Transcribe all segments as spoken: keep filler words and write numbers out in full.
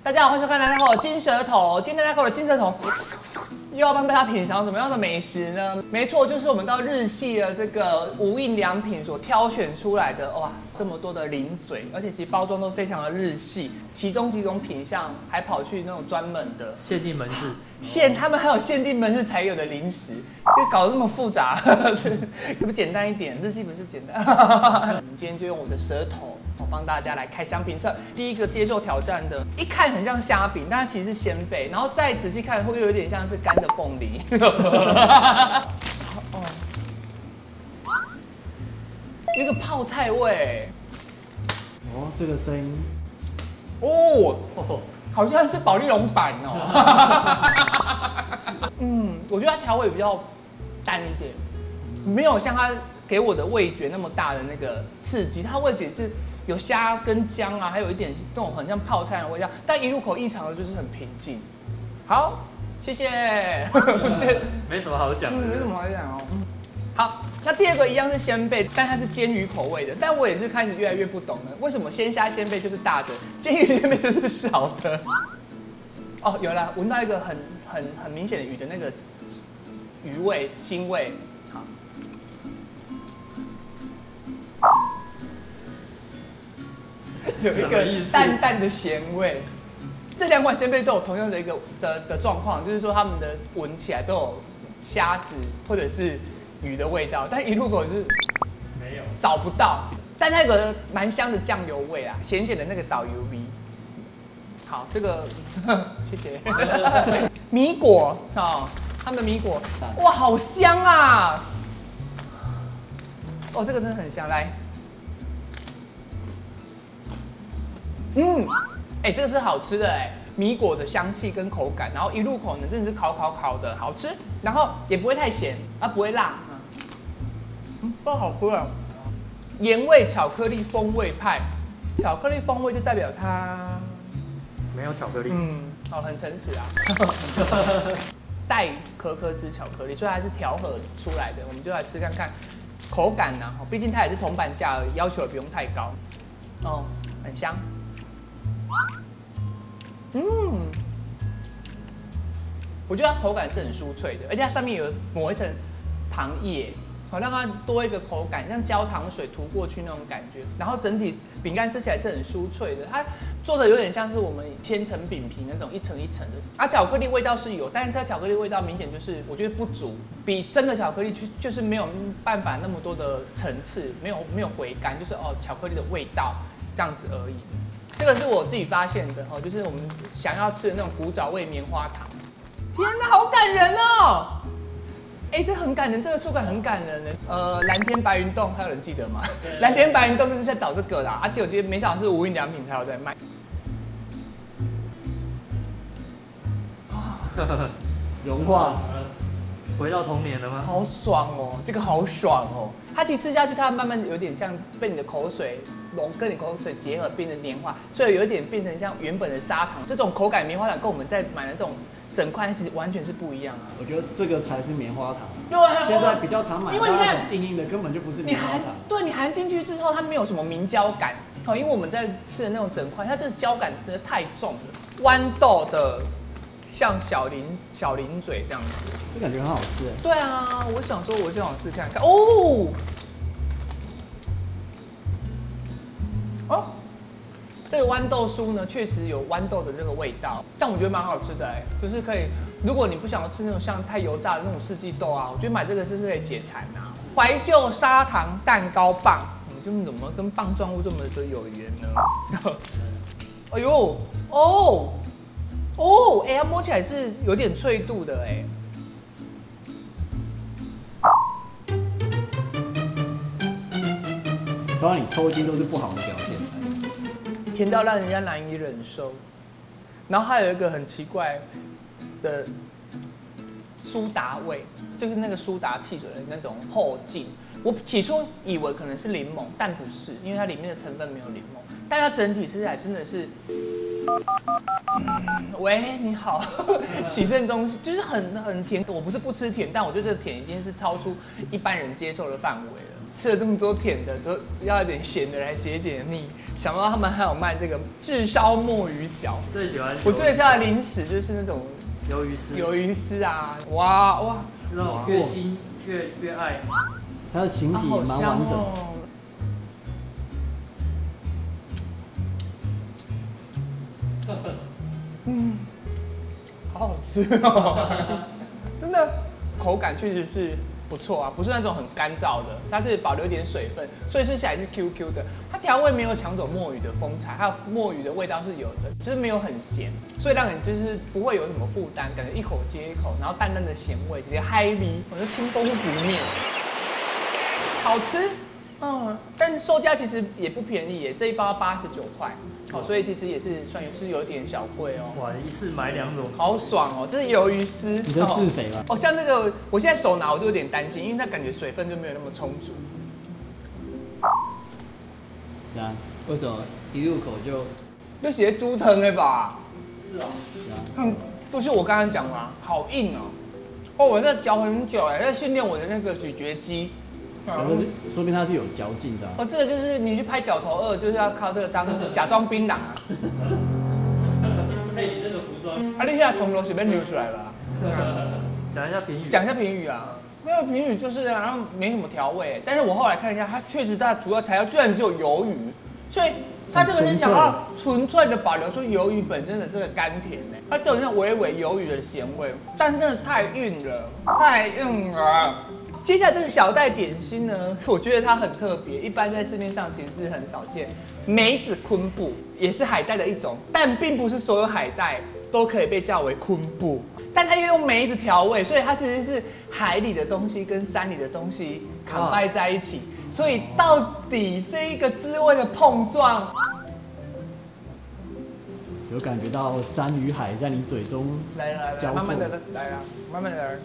大家好，欢迎收看《大家好金舌头》。今天大家好的金舌头又要帮大家品尝什么样的美食呢？没错，就是我们到日系的这个无印良品所挑选出来的哇，这么多的零嘴，而且其实包装都非常的日系，其中几种品项还跑去那种专门的限定门市， 限他们还有限定门市才有的零食，就搞得那么复杂，可不可以简单一点？日系不是简单。我们今天就用我的舌头。我帮大家来开箱评测，第一个接受挑战的，一看很像虾饼，但它其实是鲜贝，然后再仔细看会有点像是干的凤梨。哦，有一个泡菜味。 哦，这个声音， 哦，好像是保利龙版哦。嗯，我觉得它调味比较淡一点，没有像它给我的味觉那么大的那个刺激，它味觉是。有虾跟姜啊，还有一点这种很像泡菜的味道，但一入口异常的就是很平静。好，谢谢。 没什么好讲的、 嗯，没什么好讲哦。嗯，好，那第二个一样是鲜贝，但它是煎鱼口味的，但我也是开始越来越不懂了，为什么鲜虾鲜贝就是大的，煎鱼鲜贝就是小的？哦，有了，闻到一个很很很明显的鱼的那个鱼味、腥味。好。有一个淡淡的咸味，这两款鲜贝都有同样的一个的的状况，就是说它们的闻起来都有虾子或者是鱼的味道，但一入口就是没有找不到，但那个蛮香的酱油味啊，咸咸的那个导游味。好，这个谢谢。米果哦，他们的米果，哇，好香啊！哦，这个真的很香，来。嗯，哎、欸，这个是好吃的哎，米果的香气跟口感，然后一入口呢，真的是烤烤烤的，好吃，然后也不会太咸，啊，不会辣，嗯，都好吃啊。盐味巧克力风味派，巧克力风味就代表它没有巧克力， 嗯，哦，很诚实啊。带可可脂巧克力，所以它是调和出来的，我们就来吃看看口感呢、啊，毕竟它也是铜板价，要求也不用太高，哦，很香。嗯，我觉得它口感是很酥脆的，而且它上面有抹一层糖液，好让它多一个口感，像焦糖水涂过去那种感觉。然后整体饼干吃起来是很酥脆的，它做的有点像是我们千层饼皮那种一层一层的。啊，巧克力味道是有，但是它巧克力味道明显就是我觉得不足，比真的巧克力就就是没有办法那么多的层次，没有没有回甘，就是哦巧克力的味道这样子而已。这个是我自己发现的哦，就是我们想要吃的那种古早味棉花糖。天哪，好感人哦！哎，这很感人，这个触感很感人的。呃，蓝天白云洞，还有人记得吗？蓝天白云洞就是在找这个啦，而且我觉得没想到是无印良品才有在卖。 融化， 回到童年了吗？ 好爽哦，这个好爽哦！它其实吃下去，它慢慢有点像被你的口水融跟你口水结合变成棉花，所以有一点变成像原本的砂糖。这种口感棉花糖跟我们在买的这种整块其实完全是不一样啊。 我觉得这个才是棉花糖。 对啊， 现在比较常买， 因为你看硬硬的根本就不是你含棉花糖。 对你含进去之后，它没有什么明胶感哦，因为我们在吃的那种整块，它这个胶感真的太重了。豌豆的像小零小零嘴这样子， 这感觉很好吃哎。 对啊，我想说我就想试看看哦。哦，这个豌豆酥呢，确实有豌豆的这个味道，但我觉得蛮好吃的哎，就是可以，如果你不想要吃那种像太油炸的那种四季豆啊，我觉得买这个是可以解馋啊。怀旧砂糖蛋糕棒，你就怎么跟棒状物这么的有缘呢？哎呦，哦，哦，哎、欸，它摸起来是有点脆度的哎。 当然你抽筋都是不好的表现。 甜到让人家难以忍受，然后还有一个很奇怪的苏打味，就是那个苏打汽水的那種后劲。我起初以为可能是柠檬，但不是，因为它里面的成分没有柠檬，但它整体吃起来真的是，嗯、喂，你好，喜胜中就是很很甜。我不是不吃甜，但我觉得这个甜已经是超出一般人接受的范围了。 吃了这么多甜的，就要一点咸的来解解腻。想不到他们还有卖这个炙烧墨鱼饺， 最喜欢我最喜欢的零食就是那种鱿鱼丝， 鱿鱼丝啊，哇哇， 是那种越新越越爱。 它的形体啊好蛮完香整的。 哦。嗯，好好吃哦，真的口感确实是不错啊，不是那种很干燥的，它是保留一点水分，所以吃起来是 Q Q 的。它调味没有抢走墨鱼的风采，还有墨鱼的味道是有的，就是没有很咸，所以让你就是不会有什么负担，感觉一口接一口，然后淡淡的咸味直接嗨逼，我觉得清风拂面，好吃。嗯，但是售价其实也不便宜耶，这一包八十九块，哦，所以其实也是算是有点小贵哦。 哇，一次买两种， 好爽哦！这是鱿鱼丝， 你这自肥吧？ 哦，像这个，我现在手拿我就有点担心，因为它感觉水分就没有那么充足。 对啊，为什么一入口就？ 就写猪藤的吧？ 是啊， 对啊， 嗯，不是我刚刚讲吗？好硬哦！哦，我在嚼很久哎，在训练我的那个咀嚼肌。 可是说明它是有嚼劲的啊。 哦，这个就是你去拍《角头二》，就是要靠这个当假装槟榔啊！ 配你这个服装， 啊，你现在铜锣随便流出来了。 讲一下评语， 讲一下评语啊，那个评语就是啊，然后没什么调味，但是我后来看一下，它确实它的主要材料居然只有鱿鱼，所以它这个是想要纯粹的保留出鱿鱼本身的这个甘甜呢，它就有那微微鱿鱼的咸味，但是真的太硬了，太硬了。接下来这个小袋点心呢，我觉得它很特别，一般在市面上其实是很少见。梅子昆布也是海带的一种，但并不是所有海带都可以被叫为昆布，但它又用梅子调味，所以它其实是海里的东西跟山里的东西砍掰在一起，所以到底这一个滋味的碰撞， 有感觉到山与海在你嘴中来来来， 交错慢慢的来啊，慢慢的来。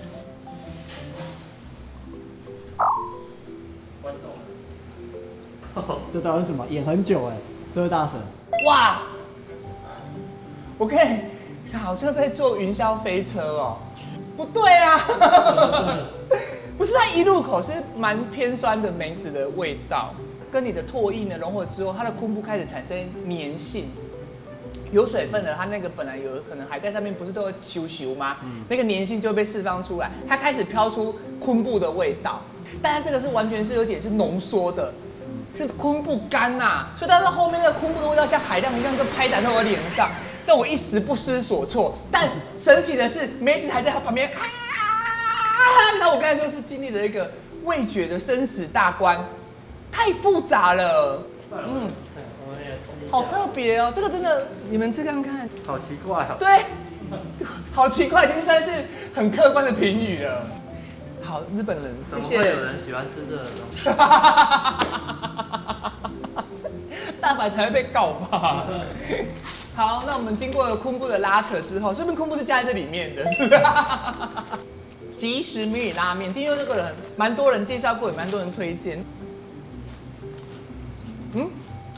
观众， 这到底是什么？演很久哎，这位大神。 哇！我看好像在坐云霄飞车哦，不对啊，不是它一入口是蛮偏酸的梅子的味道，跟你的唾液呢融合之后，它的昆布开始产生粘性。有水分的，它那个本来有可能海带上面不是都会咻咻吗？嗯、那个粘性就会被释放出来，它开始飘出昆布的味道。但它这个是完全是有点是浓缩的，是昆布干呐、啊，所以它到后面那个昆布的味道像海浪一样就拍打在我脸上，让我一时不知所措。但神奇的是，梅子还在它旁边啊，那我刚才就是经历了一个味觉的生死大关，太复杂了，嗯。好特别哦，这个真的，你们吃看看。 好奇怪哦。 对，好奇怪，已经算是很客观的评语了。好，日本人，谢谢。 怎么会有人喜欢吃这个东西？ 大白才会被告吧？好，那我们经过了昆布的拉扯之后，说明昆布是加在这里面的，是不是？即食迷你拉面，听说这个人蛮多人介绍过，也蛮多人推荐。嗯。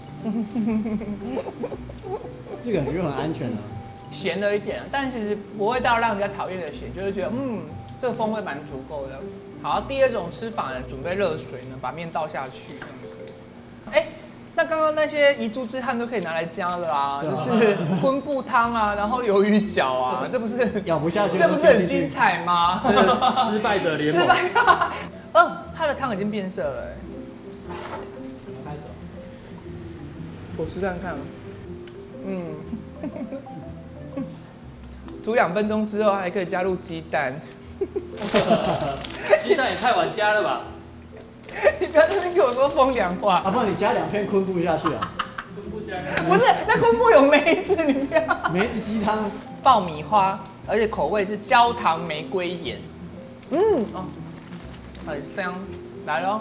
这个感觉很安全啊， 咸了一点，但其实不会到让人家讨厌的咸，就是觉得嗯，这个风味蛮足够的。好，第二种吃法呢，准备热水呢，把面倒下去这样子。哎、欸，那刚刚那些遗珠之憾都可以拿来加了啊，就是昆布汤啊，然后鱿鱼饺啊，这不是咬不下去， 这不是很精彩吗？ 这是失败者联盟。 失败。哦，它的汤已经变色了、欸。我吃看看，嗯，煮两分钟之后还可以加入鸡蛋， 鸡蛋也太晚加了吧？ 你不要在那边给我说风凉话。 啊，不然你加两片昆布下去啊？ 昆布加？ 不是，那昆布有梅子，你不要。 梅子鸡汤， 爆米花，而且口味是焦糖玫瑰盐，嗯哦，很香，来咯。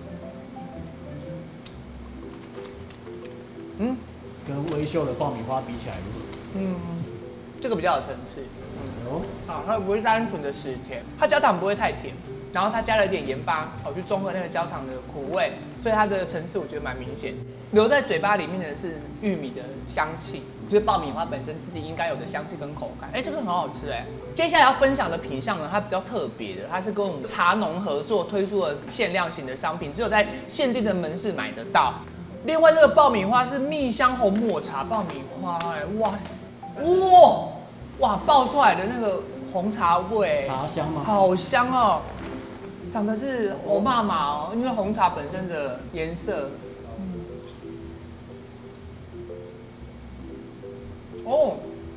嗯， 跟微秀的爆米花比起来如何？ 嗯，这个比较有层次。 哦， 啊，它不会单纯的食甜，它焦糖不会太甜，然后它加了一点盐巴，好去中和那个焦糖的苦味，所以它的层次我觉得蛮明显。留在嘴巴里面的是玉米的香气， 就是爆米花本身自己应该有的香气跟口感。哎、欸，这个很好吃哎、欸。接下来要分享的品项呢，它比较特别的，它是跟我们茶农合作推出了限量型的商品，只有在限定的门市买得到。另外，这个爆米花是蜜香红抹茶爆米花、欸，哎，哇塞，哇哇爆出来的那个红茶味， 茶香吗？ 好香哦，长得是欧妈妈哦，因为红茶本身的颜色。哦，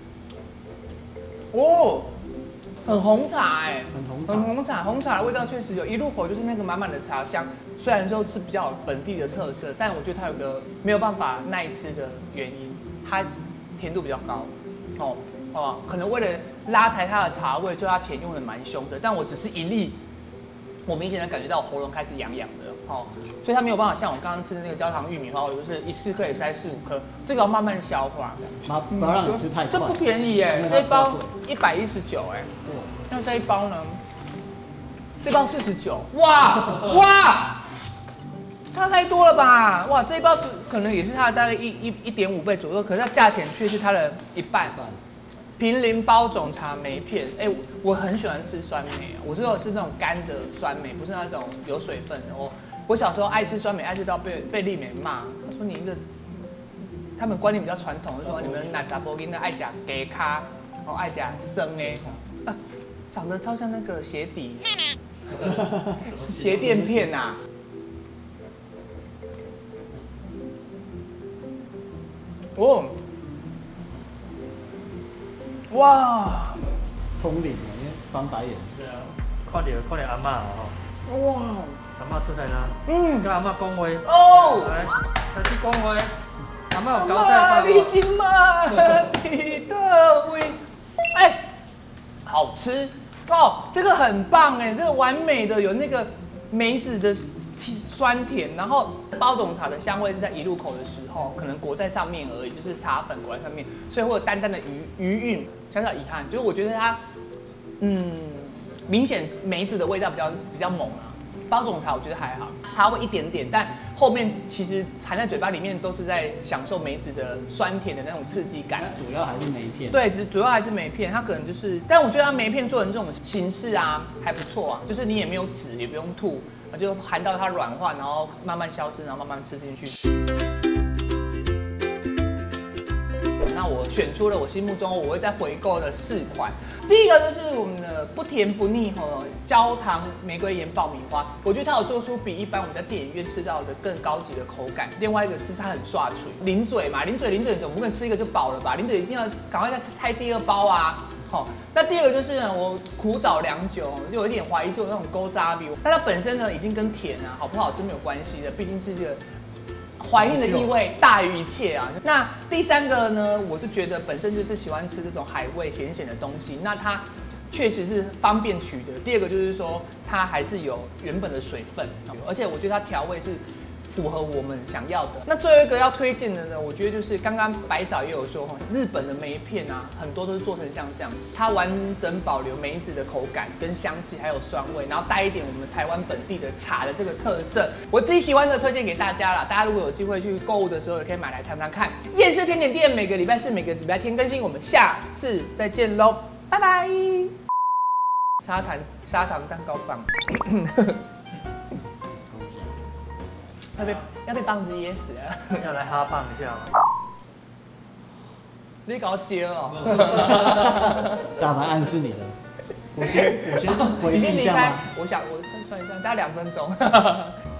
哦，很红茶哎， 很红茶， 很红茶，红茶的味道确实有，一入口就是那个满满的茶香。虽然说是比较有本地的特色，但我觉得它有个没有办法耐吃的原因，它甜度比较高，哦哦，可能为了拉抬它的茶味，所以它甜用的蛮凶的。但我只是一粒，我明显的感觉到我喉咙开始痒痒的。哦，所以它没有办法像我刚刚吃的那个焦糖玉米花，我就是一次可以塞四五颗，这个要慢慢消化， 不不要让你吃太快。 这不便宜耶，这一包一百一十九哎，那这一包呢？这包四十九，哇哇，差太多了吧？哇，这一包是可能也是它的大概一一一点五倍左右，可是它价钱却是它的一半。平林包种茶梅片，哎、欸，我很喜欢吃酸梅，我知道是那种干的酸梅，不是那种有水分的。我我小时候爱吃酸梅，爱吃到被被丽美骂，她说你一个，他们观念比较传统，就说你们拿杂波跟那爱讲给卡，哦爱讲生哎，啊，长得超像那个鞋底，鞋垫片呐、啊。哦。哇！ 通灵啊，因为翻白眼。 对啊，看到看到阿嬷吼。 哇！ 阿嬷出来啦。 嗯。 跟阿嬷讲话。 哦。 来，开始讲话。阿嬷有交代啥？ 你今嘛你的味，哎，好吃哦！这个很棒哎，这个完美的有那个梅子的酸甜，然后包种茶的香味是在一入口的时候，可能裹在上面而已，就是茶粉裹在上面，所以会有淡淡的余余韵，小小遗憾，就是我觉得它，嗯，明显梅子的味道比较比较猛啊。包种茶我觉得还好，茶味一点点，但后面其实含在嘴巴里面都是在享受梅子的酸甜的那种刺激感。 主要还是梅片。 对，只主要还是梅片，它可能就是，但我觉得它梅片做成这种形式啊，还不错啊，就是你也没有籽，也不用吐，就含到它软化，然后慢慢消失，然后慢慢吃进去。那我选出了我心目中我会再回购的四款，第一个就是我们的不甜不腻和焦糖玫瑰盐爆米花，我觉得它有做出比一般我们在电影院吃到的更高级的口感。另外一个是它很刷嘴，零嘴嘛，零嘴零嘴，我们不可能吃一个就饱了吧？零嘴一定要赶快再拆第二包啊！好，那第二个就是呢，我苦找良久，就有一点怀疑做那种勾扎比，但它本身呢已经跟甜啊好不好吃没有关系的，毕竟是这个。怀念的意味大于一切啊！那第三个呢，我是觉得本身就是喜欢吃这种海味咸咸的东西，那它确实是方便取得。第二个就是说，它还是有原本的水分，而且我觉得它调味是符合我们想要的。那最后一个要推荐的呢，我觉得就是刚刚白嫂也有说哈，日本的梅片啊，很多都是做成像这样子，它完整保留梅子的口感跟香气，还有酸味，然后带一点我们台湾本地的茶的这个特色。我自己喜欢的推荐给大家啦，大家如果有机会去购物的时候，也可以买来尝尝看。厌世甜点店每个礼拜四、每个礼拜天更新，我们下次再见喽，拜拜。砂糖砂糖蛋糕棒。要被要被棒子噎死了！ 要来哈棒一下吗？ 你搞我接哦！ 大白暗示你的，我先我先回忆一下吗？ 我想我算一下，大概两分钟。